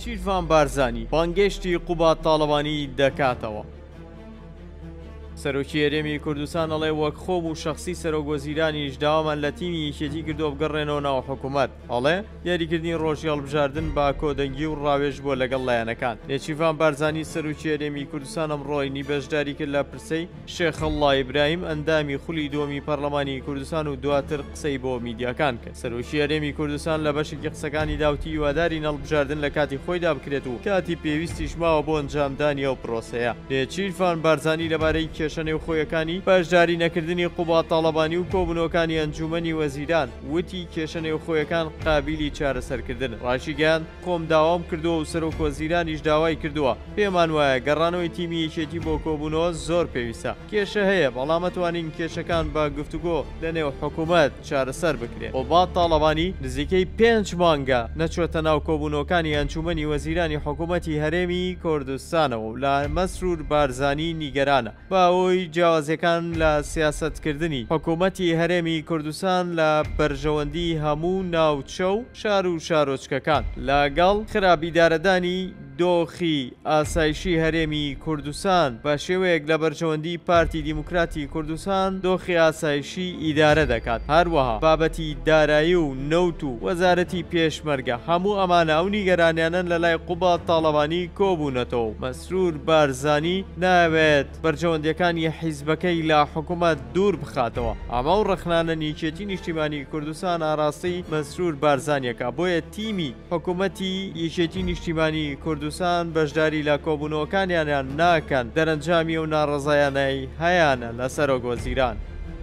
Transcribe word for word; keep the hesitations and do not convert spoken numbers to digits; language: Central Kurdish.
شیروان بارزانی بانگشتی قوبات تاڵەبانی دەکاتەوە. سەرۆکی هەرێمی کوردستان ئەڵێ وەک خۆم و شەخسی سەرۆکوەزیرانیش داوامان لە تیمی یەکێتی کردو بگەڕێنەوە ناو حکوومەت. ئەڵێ یاریکردنی ڕۆژی هەڵبژاردن با کۆدەنگی و ڕاوێژ بۆ لەگەڵ لایەنەکان. نێچیروان بارزانی سەرۆکی هەرێمی کوردستان ئەمڕۆی بەشداری کرد لە پرسەی شێخ ئەڵڵا ئیبراهیم ئەندامی خولی دووەمی پەرلەمانی کوردستان و دواتر قسەی بۆ میدیاکان کرد. سەرۆکی هەرێمی کوردستان لە بەشێکی قسەکانی داوتی هیواداری هەڵبژاردن لە کاتی خۆیدا بکرێت و کاتی پێویستیش ماوە بۆ ئەنجامدانی ئەو پرۆسەیە. نێچیروان بارزانی لەبارەی کێشە نێوخۆیەکانی بەشداری نەکردنی قوبات تاڵەبانی و کۆبوونەوەکانی ئەنجومەنی وەزیران وتی کێشە نێوخۆیەکان قابلی چارەسەرکردن. ڕاشیگەیان خۆم داوام کردووە و سەرۆک وەزیرانیش داوای کردووە. پێمان وایە گەڕانەوەی تیمی یەکێتی بۆ کۆبوونەوە زۆر پێویستە. کێشە هەیە بەڵام ئەتوانین کێشەکان بە گفتوگۆ لەنێو حکوومەت چارەسەر بکرێت. قوبات تاڵەبانی نزیکەی پێنج مانگە نەچۆتە ناو کۆبوونەوەکانی ئەنجومەنی وەزیرانی حکوومەتی هەرێمی کوردستانەوە و لە مەسرور بارزانی نیگەرانە بە ئەوەی جیاوازیەکان لە سیاسەتکردنی حکوومەتی هەرێمی کوردستان لە بەرژەوەندی هەموو ناوچە و شار و شارۆچکەکان لەگەڵ خراپیدارەدانی دۆخی ئاسایشی هەرێمی کوردستان بە شێوەیەک لە بەرژەوەندی پارتی دیموکراتی کوردستان دۆخی ئاسایشی ئیدارە دەکات. هەروەها بابەتی دارایی و نەوت و وەزارەتی پێشمەرگە هەموو ئەمانە ئەو نیگەرانیانن لە لای قوبات تاڵەبانی کۆبوونەتەوە. مەسرور بارزانی ناوێت بەرژەوەندیەکانی حیزبەکەی لە حکوومەت دوور بخاتەوە. ئەمە و ڕخنانە نیچێتی نیشتیمانی کوردستان ئاڕاستی مەسرور بارزانیەکە بۆیە تیمی حکوومەتی یەکێتی نیشتیمانی کوردستان بەشداری لە کۆبوونەوەکانیانیان ناکەن دەرەنجامی و ناڕەزایانەی هەیەە لە سەرۆک وەزیران.